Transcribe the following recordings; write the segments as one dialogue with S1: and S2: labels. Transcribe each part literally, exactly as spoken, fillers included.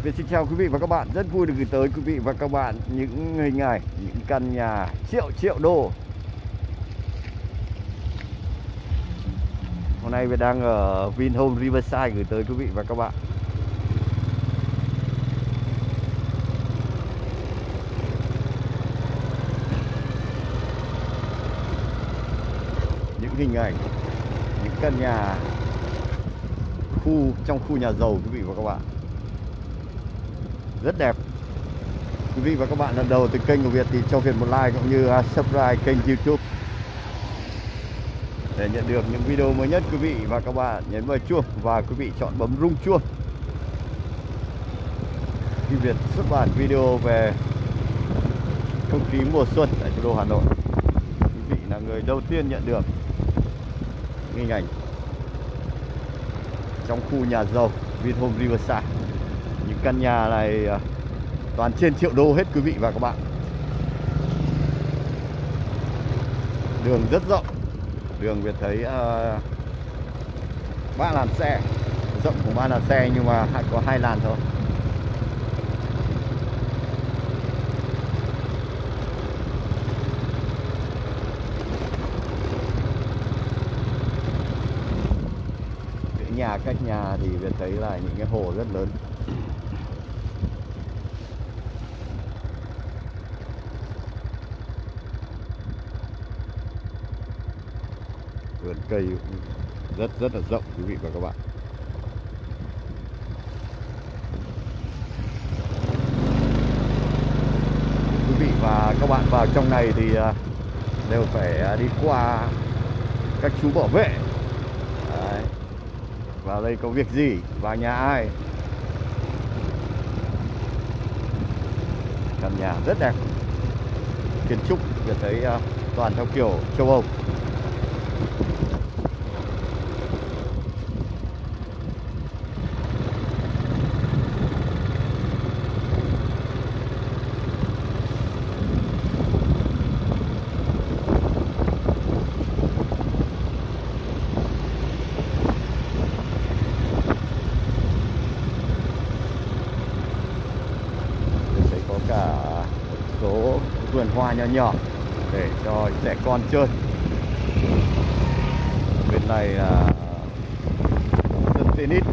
S1: Việt xin chào quý vị và các bạn, rất vui được gửi tới quý vị và các bạn những hình ảnh, những căn nhà triệu triệu đô. Hôm nay Việt đang ở Vinhome Riverside gửi tới quý vị và các bạn. Những hình ảnh, những căn nhà khu trong khu nhà giàu quý vị và các bạn. Rất đẹp. Quý vị và các bạn lần đầu từ kênh của Việt thì cho Việt một like cũng như subscribe kênh YouTube để nhận được những video mới nhất. Quý vị và các bạn nhấn vào chuông và quý vị chọn bấm rung chuông khi Việt xuất bản video về không khí mùa xuân tại thủ đô Hà Nội. Quý vị là người đầu tiên nhận được hình ảnh trong khu nhà giàu Vinhome Riverside. Những căn nhà này toàn trên triệu đô hết quý vị và các bạn. Đường rất rộng. Đường Việt thấy uh, ba làn xe, rộng của ba làn xe nhưng mà có hai làn thôi. Cái nhà cách nhà thì Việt thấy là những cái hồ rất lớn. Vườn cây rất rất là rộng quý vị và các bạn. Quý vị và các bạn vào trong này thì đều phải đi qua các chú bảo vệ. Đấy. Vào đây có việc gì, vào nhà ai. Căn nhà rất đẹp. Kiến trúc Việt thấy toàn theo kiểu châu Âu. Cả một số vườn hoa nhỏ nhỏ để cho trẻ con chơi. Bên này là sân tennis.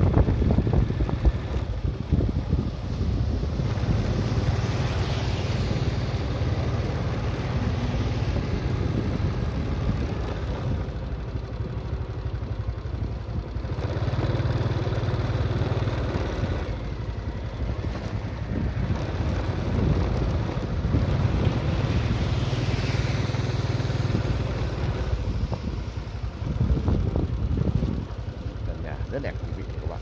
S1: Rất đẹp quý vị và các bạn.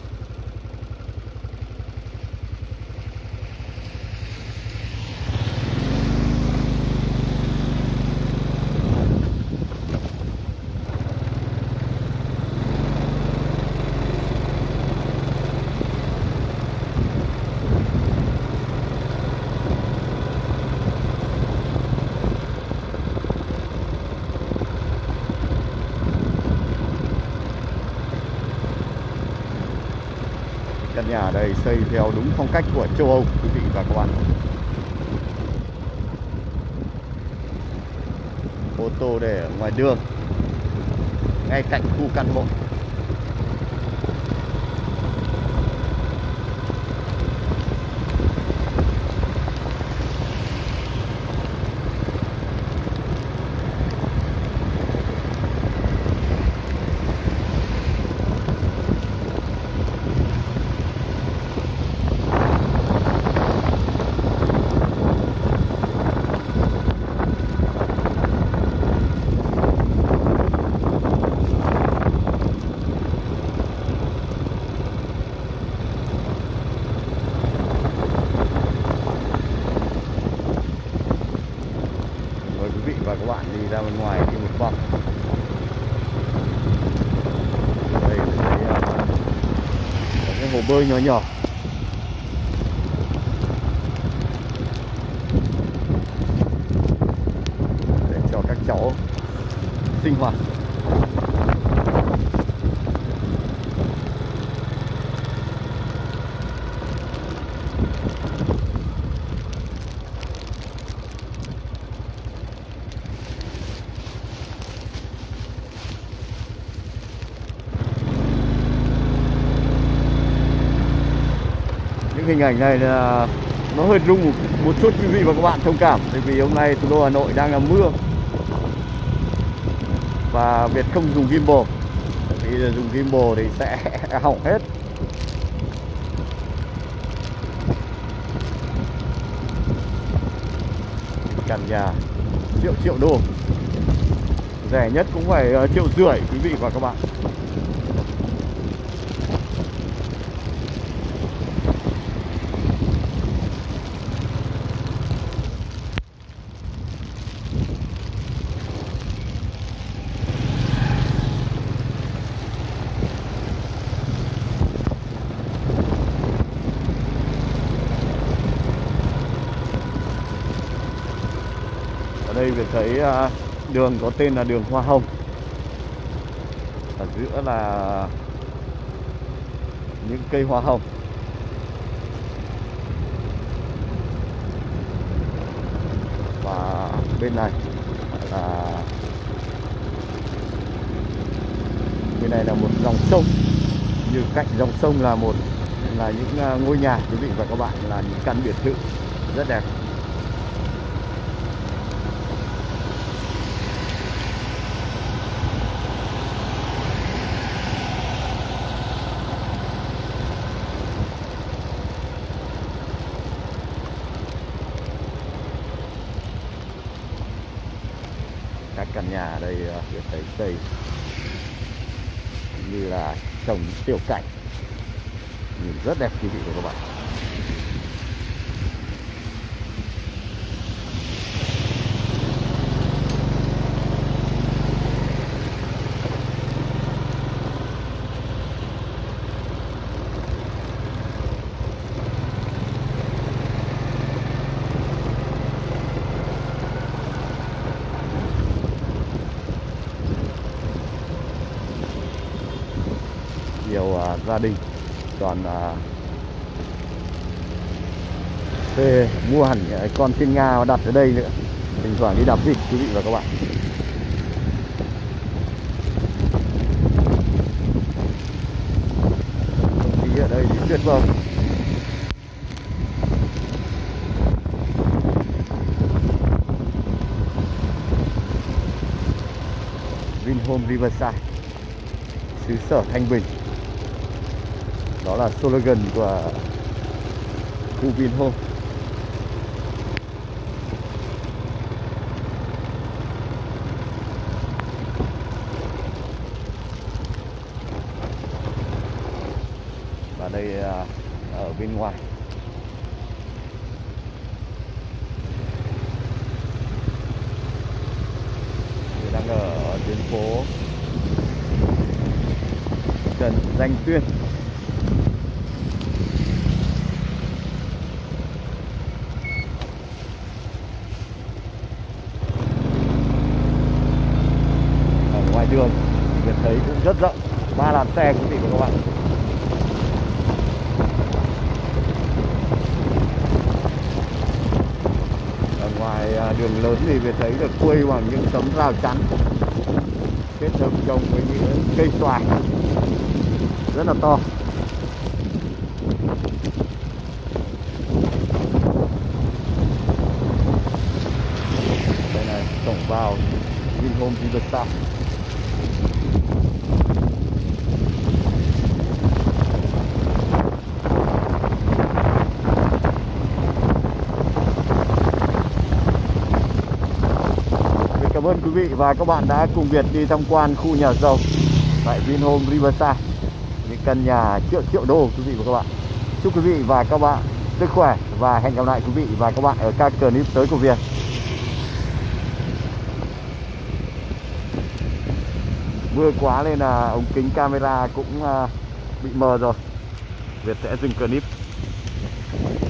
S1: Căn nhà ở đây xây theo đúng phong cách của châu Âu quý vị và các bạn. Ô tô để ở ngoài đường, ngay cạnh khu căn hộ. Quý vị và các bạn đi ra bên ngoài đi một vòng. Đây là thấy có cái hồ bơi nhỏ nhỏ. Để cho các cháu sinh hoạt. những hình ảnh này là nó hơi rung một, một chút, quý vị và các bạn thông cảm, bởi vì hôm nay thủ đô Hà Nội đang là mưa và Việt không dùng gimbal, vì dùng gimbal thì sẽ hỏng hết. Căn nhà triệu triệu đô, rẻ nhất cũng phải triệu rưỡi quý vị và các bạn. Đây Việt thấy đường có tên là đường Hoa Hồng, ở giữa là những cây hoa hồng. Và bên này là bên này là một dòng sông, như cạnh dòng sông là một là những ngôi nhà quý vị và các bạn, là những căn biệt thự rất đẹp. Các căn nhà ở đây Việt thấy xây như là trồng tiểu cảnh, nhìn rất đẹp quý vị và các bạn. Nhiều uh, gia đình còn uh, thuê mua hẳn uh, con thiên nga đặt ở đây nữa, thỉnh thoảng đi đạp vịt quý vị và các bạn. Không khí ở đây thì tuyệt vời. Vinhome Riverside, xứ sở thanh bình, đó là slogan của khu Vinhome. Và đây ở bên ngoài thì đang ở tuyến phố Trần Danh Tuyên. Ở ngoài đường Việt thấy cũng rất rộng, ba làn xe quý vị và các bạn. Ở ngoài đường lớn thì Việt thấy được quây bằng những tấm rào chắn kết hợp trồng với những cây xoài rất là to. Đây này, cổng vào Vinhome Riverside. Cảm ơn quý vị và các bạn đã cùng Việt đi tham quan khu nhà giàu tại Vinhome Riverside, những căn nhà triệu triệu đô quý vị và các bạn. Chúc quý vị và các bạn sức khỏe và hẹn gặp lại quý vị và các bạn ở các clip tới của Việt. Mưa quá nên là ống kính camera cũng bị mờ rồi. Việt sẽ dừng clip.